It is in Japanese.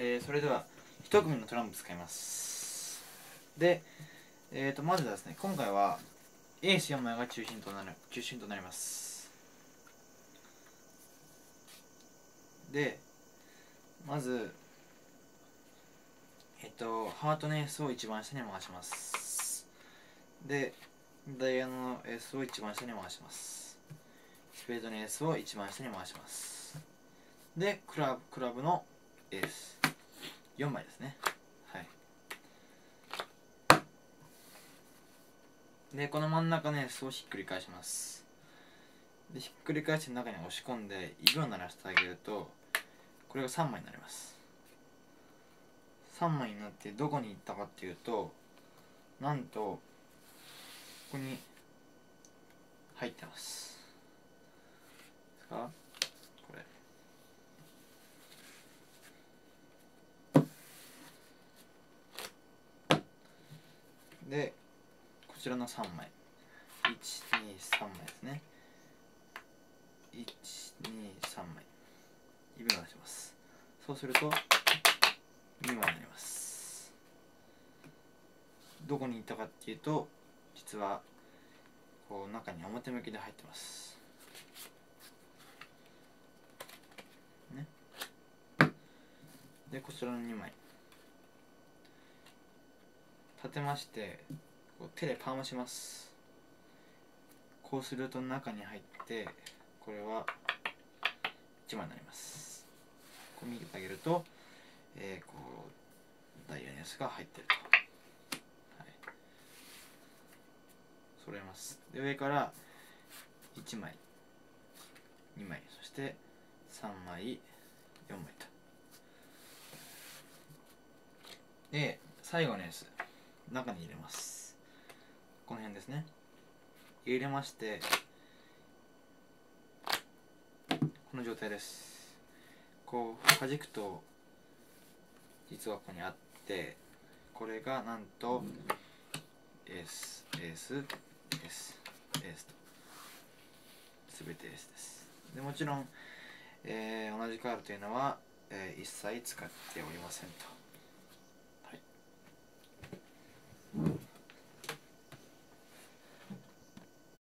それでは1組のトランプ使います。で、まずはですね、今回はエース4枚が中心となります。で、まずハートのエースを一番下に回します。で、ダイヤのエースを一番下に回します。スペードのエースを一番下に回します。で、クラブのエース4枚ですね。はい。で、この真ん中のエースをひっくり返します。で、ひっくり返して中に押し込んで指を鳴らしてあげると、これが3枚になります。3枚になってどこに行ったかっていうと、なんとここに入ってます。ですか？これで、こちらの3枚、1、2、3枚ですね。1、2、3枚指を出します。そうすると2枚になります。どこに行ったかっていうと、実はこう中に表向きで入ってますね。で、こちらの2枚立てまして、こう手でパームします。こうすると中に入って、これは1枚になります。こう見てあげると、こうダイヤのやつが入ってると、はい、揃えます。で、上から1枚、2枚、そして3枚、4枚と。で、最後のやつ中に入れます。この辺ですね。入れまして、この状態です。こう弾くと実はここにあって、これがなんとエース、エース、エース、エースと全てエースです。でもちろん、同じカードというのは、一切使っておりませんと。